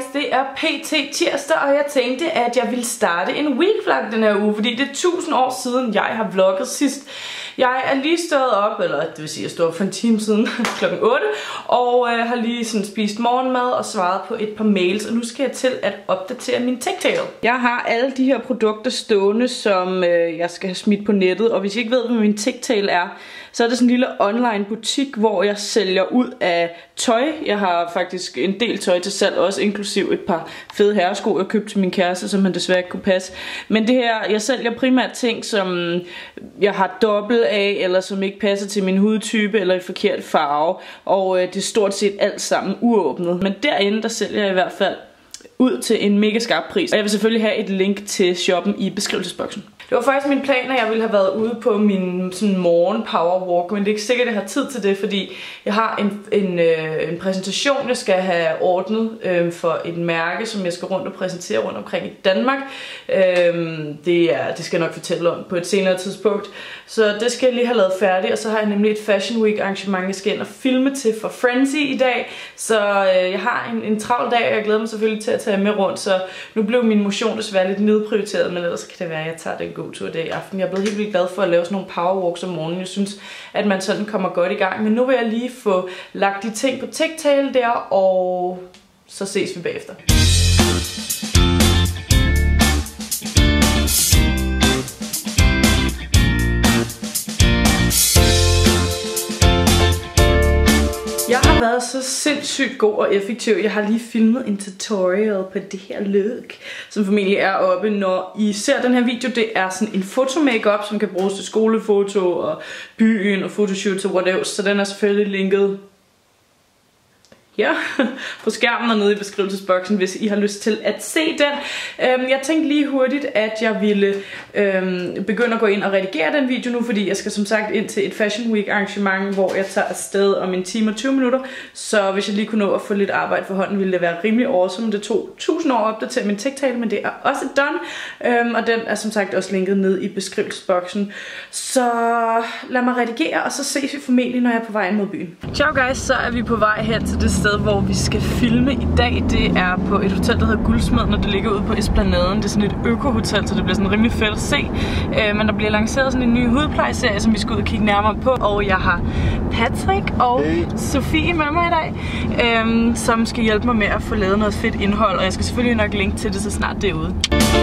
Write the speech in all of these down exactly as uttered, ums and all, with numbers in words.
det er pt tirsdag, og jeg tænkte, at jeg ville starte en weekvlog den her uge, fordi det er tusind år siden, jeg har vlogget sidst. Jeg er lige stået op, eller det vil sige, jeg stod op for en time siden, klokken otte, og øh, har lige sådan spist morgenmad og svaret på et par mails, og nu skal jeg til at opdatere min TikTok. Jeg har alle de her produkter stående, som øh, jeg skal have smidt på nettet, og hvis I ikke ved, hvad min TikTok er, så er det sådan en lille online butik, hvor jeg sælger ud af tøj. Jeg har faktisk en del tøj til salg, også inklusiv et par fede herresko, jeg købte til min kæreste, som han desværre ikke kunne passe. Men det her, jeg sælger primært ting, som jeg har dobbelt af, eller som ikke passer til min hudtype, eller i forkert farve. Og øh, det er stort set alt sammen uåbnet. Men derinde, der sælger jeg i hvert fald ud til en mega skarp pris. Og jeg vil selvfølgelig have et link til shoppen i beskrivelsesboksen. Det var faktisk min plan, at jeg ville have været ude på min sådan morgen power walk, men det er ikke sikkert, at jeg har tid til det, fordi jeg har en, en, øh, en præsentation, jeg skal have ordnet øh, for et mærke, som jeg skal rundt og præsentere rundt omkring i Danmark. Øh, det, er, det skal jeg nok fortælle om på et senere tidspunkt. Så det skal jeg lige have lavet færdigt, og så har jeg nemlig et Fashion Week arrangement, jeg skal ind og filme til for Frenzy i dag. Så øh, jeg har en, en travl dag, og jeg glæder mig selvfølgelig til at tage med rundt, så nu blev min motion desværre lidt nedprioriteret, men ellers kan det være, at jeg tager den god tur i aften. Jeg er blevet helt vildt glad for at lave sådan nogle powerwalks om morgenen. Jeg synes, at man sådan kommer godt i gang. Men nu vil jeg lige få lagt de ting på TikTok der, og så ses vi bagefter. Jeg har været så sindssygt god og effektiv. Jeg har lige filmet en tutorial på det her look, som formentlig er oppe, når I ser den her video. Det er sådan en fotomakeup, som kan bruges til skolefoto og byen og fotoshoots og whatever. Så den er selvfølgelig linket ja, på skærmen og nede i beskrivelsesboksen, hvis I har lyst til at se den. Øhm, jeg tænkte lige hurtigt, at jeg ville øhm, begynde at gå ind og redigere den video nu, fordi jeg skal som sagt ind til et Fashion Week arrangement, hvor jeg tager afsted om en time og tyve minutter. Så hvis jeg lige kunne nå at få lidt arbejde for hånden, ville det være rimelig awesome. Det tog tusind år at opdatere min TikTok, men det er også done. Øhm, og den er som sagt også linket ned i beskrivelsesboksen. Så lad mig redigere, og så ses vi formentlig, når jeg er på vej mod byen. Ciao guys, så er vi på vej hen til det sted, hvor vi skal filme i dag. Det er på et hotel, der hedder Guldsmeden, og det ligger ude på Esplanaden. Det er sådan et øko-hotel, så det bliver sådan rimelig fedt at se. Øh, men der bliver lanceret sådan en ny hudplejeserie, som vi skal ud og kigge nærmere på. Og jeg har Patrick og hey. Sofie med mig i dag, øh, som skal hjælpe mig med at få lavet noget fedt indhold. Og jeg skal selvfølgelig nok linke til det, så snart det er ude.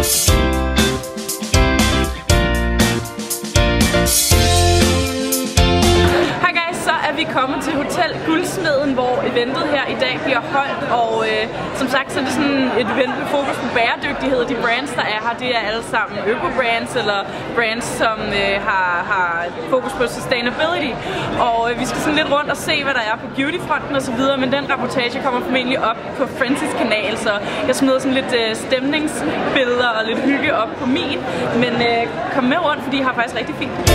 Vi er kommet til Hotel Guldsmeden, hvor eventet her i dag bliver holdt, og øh, som sagt så er det sådan et event med fokus på bæredygtighed. De brands, der er her, det er alle sammen øko-brands eller brands, som øh, har, har fokus på sustainability. Og øh, vi skal sådan lidt rundt og se, hvad der er på beautyfronten og så videre, men den rapportage kommer formentlig op på Frenzy's kanal, så jeg smider sådan lidt øh, stemningsbilleder og lidt hygge op på min. Men øh, kom med rundt, fordi I har faktisk rigtig fint.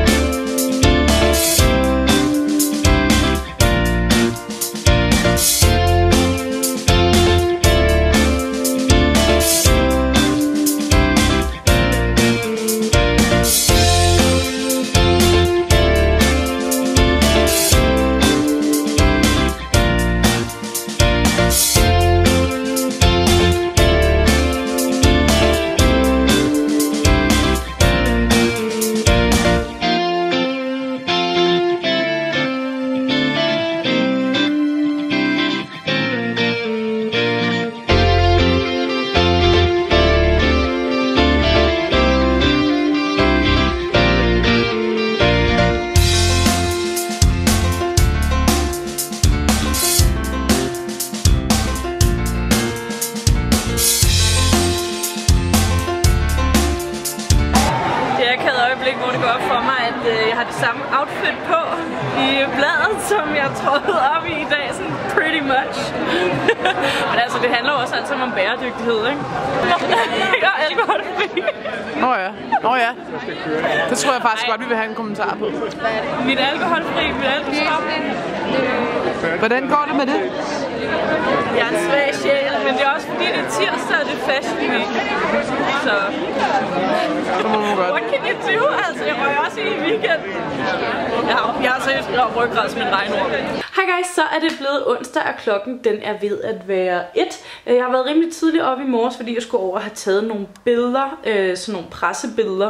Hvor det går op for mig, at øh, jeg har det samme outfit på i bladet, som jeg trådte op i i dag, sådan pretty much. Men altså, det handler også altid om bæredygtighed, ikke? Jeg er alkoholfri. Åh oh ja, åh oh ja. Det tror jeg faktisk Ej. godt, vi vil have en kommentar på. Mit alkoholfri, mit alkoholstop. Hvordan går det med det? Jeg er en svag sjæl, men det er også fordi, det er tirsdag, og det er Fashion Week. Så... Så må du godt. What can you do? Altså, jeg røg også i weekend. Jeg har, jeg har seriøst ryggrad som en regnorm. Hej guys, så er det blevet onsdag, og klokken den er ved at være et. Jeg har været rimelig tidligt op i morges, fordi jeg skulle over have taget nogle billeder, øh, sådan nogle pressebilleder,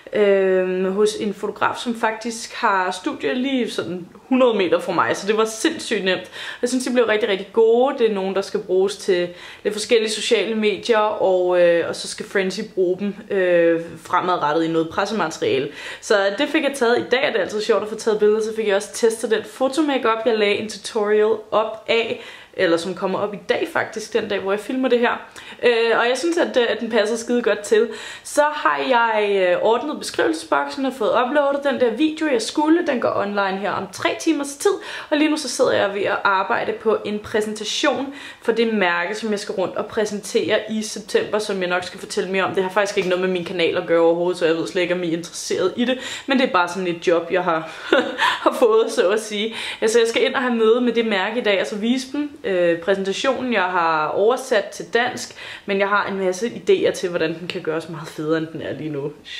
øh, hos en fotograf, som faktisk har studier lige sådan hundrede meter fra mig, så det var sindssygt nemt. Jeg synes, de blev rigtig, rigtig gode. Det er nogen, der skal bruges til lidt forskellige sociale medier, og, øh, og så skal Frenzy bruge dem øh, fremadrettet i noget pressemateriale. Så det fik jeg taget i dag, og det er altid sjovt at få taget billeder. Så fik jeg også testet den fotomakeup, jeg lagde en tutorial op af, eller som kommer op i dag faktisk, den dag, hvor jeg filmer det her. Øh, og jeg synes, at, at den passer skide godt til. Så har jeg ordnet beskrivelsesboksen og fået uploadet den der video, jeg skulle. Den går online her om tre timers tid. Og lige nu så sidder jeg ved at arbejde på en præsentation for det mærke, som jeg skal rundt og præsentere i september, som jeg nok skal fortælle mere om. Det har faktisk ikke noget med min kanal at gøre overhovedet, så jeg ved slet ikke, om I er interesseret i det. Men det er bare sådan et job, jeg har, har fået, så at sige. Altså, jeg skal ind og have møde med det mærke i dag, og så vise dem øh, præsentationen. Jeg har oversat til dansk, men jeg har en masse idéer til, hvordan den kan gøres meget federe, end den er lige nu.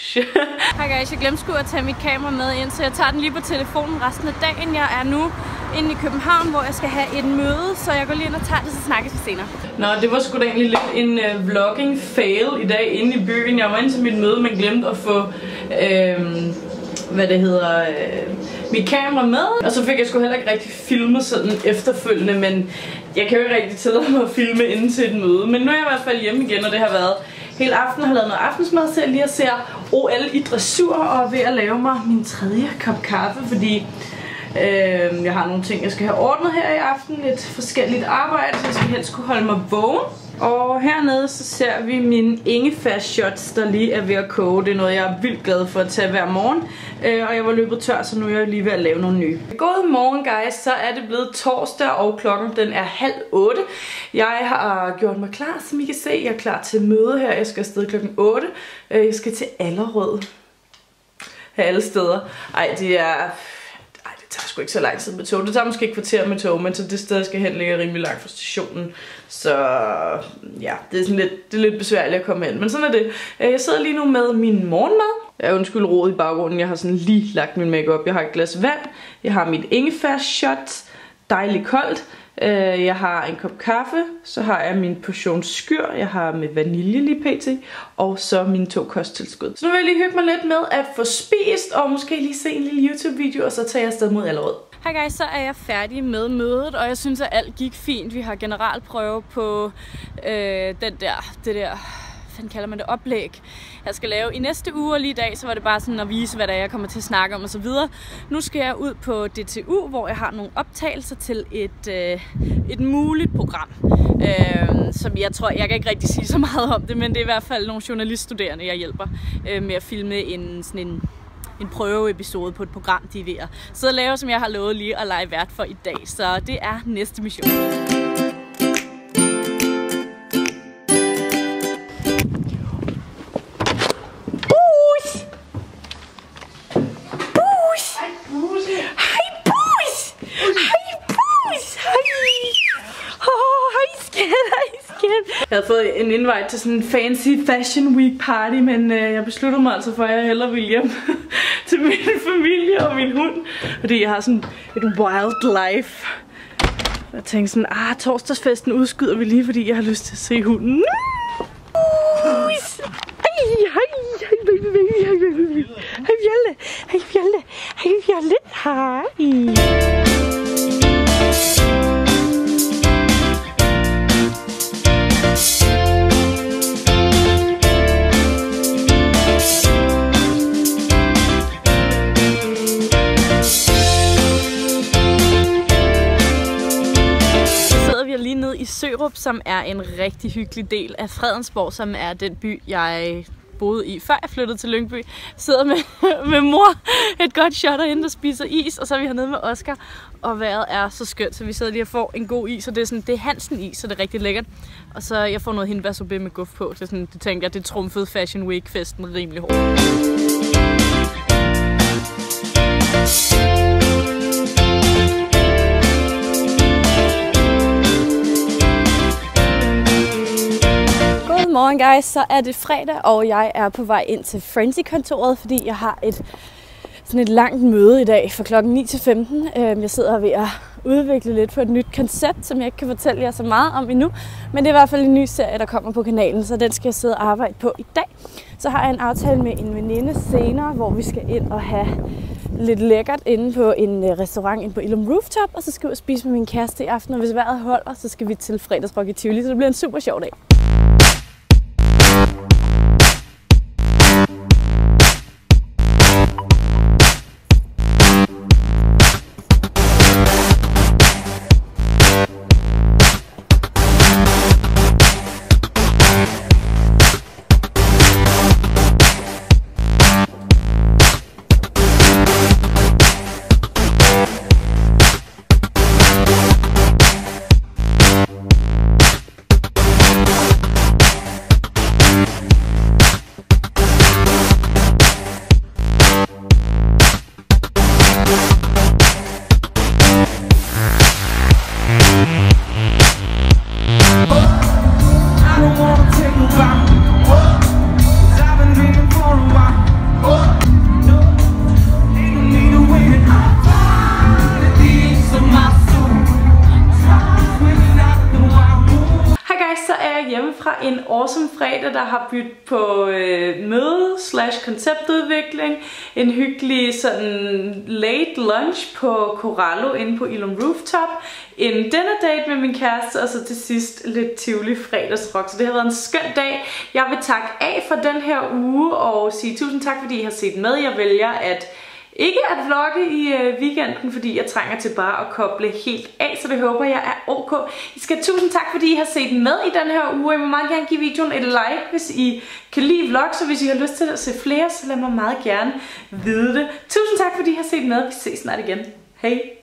Hej guys, jeg glemte sgu at tage mit kamera med ind, så jeg tager den lige på telefonen resten af dagen. Jeg er nu inde i København, hvor jeg skal have et møde, så jeg går lige ind og tager det, så snakkes vi senere. Nå, det var sgu da egentlig lidt en uh, vlogging fail i dag inde i byen. Jeg var inde til mit møde, men glemte at få øh, hvad det hedder, øh, mit kamera med. Og så fik jeg sgu heller ikke rigtig filmet sådan efterfølgende, men jeg kan jo ikke rigtig tillade mig at filme inden til et møde. Men nu er jeg i hvert fald hjemme igen, og det har været hele aftenen. Har lavet noget aftensmad, så jeg lige ser O L i dressur og er ved at lave mig min tredje kop kaffe, fordi øh, jeg har nogle ting, jeg skal have ordnet her i aften. Lidt forskelligt arbejde, så jeg skal helst kunne holde mig vågen. Og hernede så ser vi mine ingefær-shots, der lige er ved at koge. Det er noget, jeg er vildt glad for at tage hver morgen. Øh, og jeg var løbet tør, så nu er jeg lige ved at lave nogle nye. God morgen, guys. Så er det blevet torsdag, og klokken den er halv otte. Jeg har gjort mig klar, som I kan se. Jeg er klar til møde her. Jeg skal afsted klokken otte. Øh, jeg skal til Allerød. Her alle steder. Ej, det er... Det tager sgu ikke så lang tid med tog. Det tager måske et kvarter med tog, men så det sted, jeg skal hen, ligger rimelig langt fra stationen. Så ja, det er sådan lidt, det er lidt besværligt at komme hen. Men sådan er det. Jeg sidder lige nu med min morgenmad. Jeg er undskyld rodet i baggrunden. Jeg har sådan lige lagt min makeup. Jeg har et glas vand. Jeg har mit ingefær-shot. Dejligt koldt. Jeg har en kop kaffe. Så har jeg min portion skyr. Jeg har med vanilje lige pt. Og så mine to kosttilskud. Så nu vil jeg lige hygge mig lidt med at få spist. Og måske lige se en lille YouTube-video. Og så tager jeg afsted mod Allerød. Hej guys, så er jeg færdig med mødet, og jeg synes, at alt gik fint. Vi har generalprøve på øh, den der, det der, hvad kalder man det, oplæg, jeg skal lave i næste uge, og lige i dag, så var det bare sådan at vise, hvad der er, jeg kommer til at snakke om og så videre. Nu skal jeg ud på D T U, hvor jeg har nogle optagelser til et, øh, et muligt program, øh, som jeg tror, jeg kan ikke rigtig sige så meget om det, men det er i hvert fald nogle journaliststuderende, jeg hjælper øh, med at filme en sådan en en prøveepisode på et program, de er ved at sidde og lave, som jeg har lovet lige at lege vært for i dag. Så det er næste mission. Bus! Bus! Hej Bus! Hej Bus! Hej Bus! Hej! Åh, hej skat, hej skat! Jeg havde fået en invite til sådan en fancy fashion week party, men øh, jeg besluttede mig altså for, at jeg hellere ville hjem til min familie og min hund, fordi jeg har sådan et wild life. Jeg tænkte sådan, ah, torsdagsfesten udskyder vi lige, fordi jeg har lyst til at se hunden. Hej, hej, hej, baby, baby, hej, baby. Hej, Fjalle, hej, Fjalle, hej, Fjalle, hej. I Sørup, som er en rigtig hyggelig del af Fredensborg, som er den by, jeg boede i, før jeg flyttede til Lyngby. Sidder med, med mor, et godt shot derinde, der spiser is, og så er vi hernede med Oscar, og vejret er så skønt, så vi sidder lige og får en god is, og det er sådan, det er Hansen is, så det er rigtig lækkert. Og så jeg får noget hindbærsorbet med guf på, det, er sådan, det tænker jeg, det trumfede Fashion Week-festen rimelig hårdt. Godmorgen guys, så er det fredag, og jeg er på vej ind til Frenzy-kontoret, fordi jeg har et sådan et langt møde i dag fra klokken ni til femten. Jeg sidder ved at udvikle lidt på et nyt koncept, som jeg ikke kan fortælle jer så meget om endnu. Men det er i hvert fald en ny serie, der kommer på kanalen, så den skal jeg sidde og arbejde på i dag. Så har jeg en aftale med en veninde senere, hvor vi skal ind og have lidt lækkert inde på en restaurant inde på Illum Rooftop. Og så skal jeg spise med min kæreste i aften, og hvis vejret holder, så skal vi til fredagsrock i Tivoli. Så det bliver en super sjov dag. Fra en awesome fredag, der har byttet på øh, møde slash konceptudvikling, en hyggelig sådan late lunch på Corallo inde på Illum Rooftop, en dinner date med min kæreste, og så til sidst lidt Tivoli fredagsrock. Så det har været en skøn dag. Jeg vil takke af for den her uge og sige tusind tak, fordi I har set med. Jeg vælger at ikke at vlogge i øh, weekenden, fordi jeg trænger til bare at koble helt af, så det håber jeg er ok. I skal have tusind tak, fordi I har set med i den her uge. I må meget gerne give videoen et like, hvis I kan lide vlogs, og hvis I har lyst til at se flere, så lad mig meget gerne vide det. Tusind tak, fordi I har set med. Vi ses snart igen. Hej!